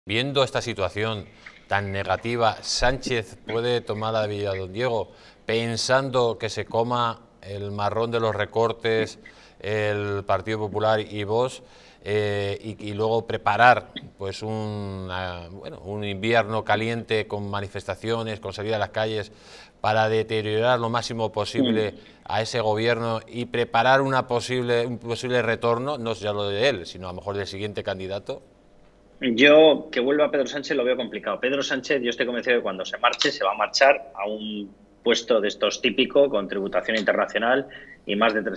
Viendo esta situación tan negativa, ¿Sánchez puede tomar la debilidad de don Diego pensando que se coma el marrón de los recortes el Partido Popular y Vox y luego preparar pues un invierno caliente con manifestaciones, con salida a las calles para deteriorar lo máximo posible a ese gobierno y preparar un posible retorno, no ya lo de él, sino a lo mejor del siguiente candidato? Yo, que vuelva Pedro Sánchez, lo veo complicado. Pedro Sánchez, yo estoy convencido de que cuando se marche, se va a marchar a un puesto de estos típico, con tributación internacional y más de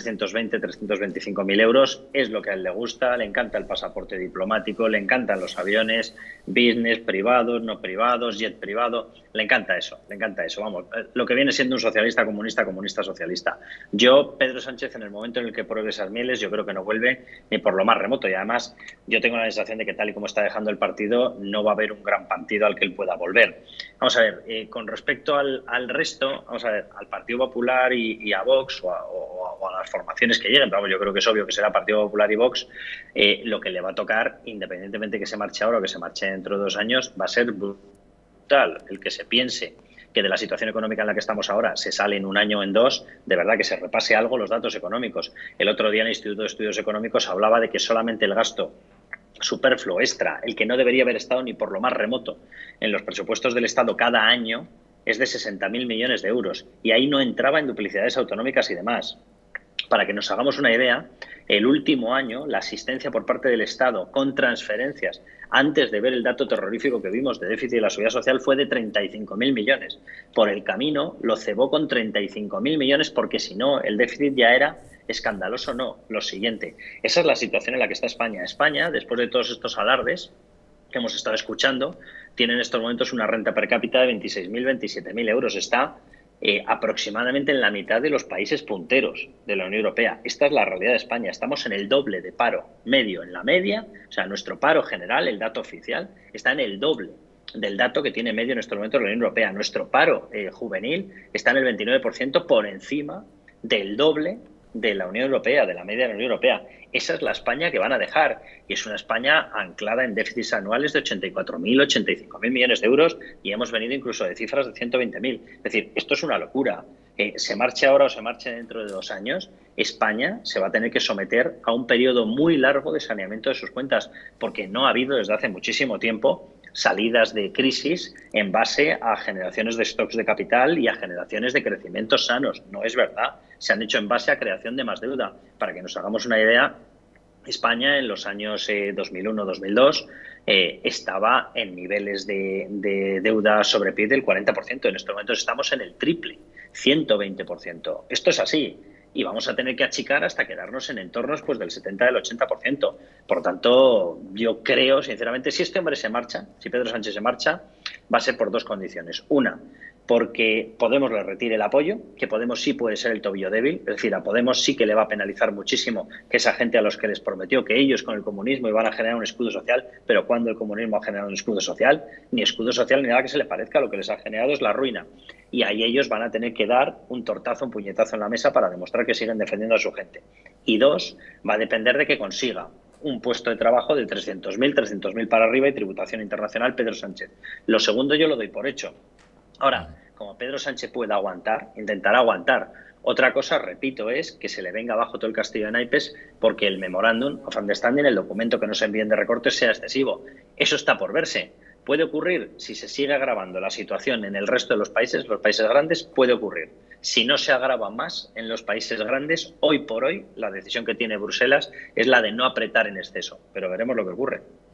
325.000 euros. Es lo que a él le gusta, le encanta el pasaporte diplomático, le encantan los aviones, business, privados, no privados, jet privado. Le encanta eso, vamos, lo que viene siendo un socialista, comunista socialista. Yo, Pedro Sánchez, en el momento en el que pruebe esas mieles, yo creo que no vuelve ni por lo más remoto. Y además, yo tengo la sensación de que tal y como está dejando el partido, no va a haber un gran partido al que él pueda volver. Vamos a ver, con respecto al resto, vamos a ver, al Partido Popular y a Vox o a las formaciones que lleguen, pero vamos, yo creo que es obvio que será Partido Popular y Vox, lo que le va a tocar, independientemente que se marche ahora o que se marche dentro de 2 años, va a ser brutal. El que se piense que de la situación económica en la que estamos ahora se sale en 1 año o en 2, de verdad que se repase algo los datos económicos. El otro día en el Instituto de Estudios Económicos hablaba de que solamente el gasto superfluo, extra, el que no debería haber estado ni por lo más remoto en los presupuestos del Estado cada año, es de 60.000 millones de euros. Y ahí no entraba en duplicidades autonómicas y demás. Para que nos hagamos una idea, el último año la asistencia por parte del Estado con transferencias, antes de ver el dato terrorífico que vimos de déficit de la seguridad social, fue de 35.000 millones. Por el camino lo cebó con 35.000 millones porque si no el déficit ya era escandaloso. No, lo siguiente. Esa es la situación en la que está España. España, después de todos estos alardes que hemos estado escuchando, tiene en estos momentos una renta per cápita de 26.000, 27.000 euros. Está aproximadamente en la mitad de los países punteros de la Unión Europea. Esta es la realidad de España. Estamos en el doble de paro medio en la media. O sea, nuestro paro general, el dato oficial, está en el doble del dato que tiene medio en estos momentos la Unión Europea. Nuestro paro juvenil está en el 29%, por encima del doble de la Unión Europea, de la media de la Unión Europea. Esa es la España que van a dejar. Y es una España anclada en déficits anuales de 84.000, 85.000 millones de euros y hemos venido incluso de cifras de 120.000. Es decir, esto es una locura. Se marche ahora o se marche dentro de 2 años, España se va a tener que someter a un periodo muy largo de saneamiento de sus cuentas, porque no ha habido desde hace muchísimo tiempo salidas de crisis en base a generaciones de stocks de capital y a generaciones de crecimientos sanos. No es verdad. Se han hecho en base a creación de más deuda. Para que nos hagamos una idea, España en los años 2001-2002 estaba en niveles de deuda sobre PIB del 40%. En estos momentos estamos en el triple, 120%. Esto es así. Y vamos a tener que achicar hasta quedarnos en entornos pues del 70, del 80%. Por lo tanto, yo creo, sinceramente, si este hombre se marcha, si Pedro Sánchez se marcha, va a ser por 2 condiciones. Una, porque Podemos le retire el apoyo, que Podemos sí puede ser el tobillo débil, es decir, a Podemos sí que le va a penalizar muchísimo que esa gente a los que les prometió que ellos con el comunismo iban a generar un escudo social, pero cuando el comunismo ha generado un escudo social, ni escudo social ni nada que se le parezca, lo que les ha generado es la ruina. Y ahí ellos van a tener que dar un tortazo, un puñetazo en la mesa para demostrar que siguen defendiendo a su gente. Y 2, va a depender de que consiga un puesto de trabajo de 300.000 para arriba y tributación internacional Pedro Sánchez. Lo segundo yo lo doy por hecho. Ahora, como Pedro Sánchez pueda aguantar, intentará aguantar. Otra cosa, repito, es que se le venga abajo todo el castillo de naipes porque el Memorandum of Understanding, el documento que nos envíen de recortes, sea excesivo. Eso está por verse. Puede ocurrir, si se sigue agravando la situación en el resto de los países grandes, puede ocurrir. Si no se agrava más en los países grandes, hoy por hoy, la decisión que tiene Bruselas es la de no apretar en exceso. Pero veremos lo que ocurre.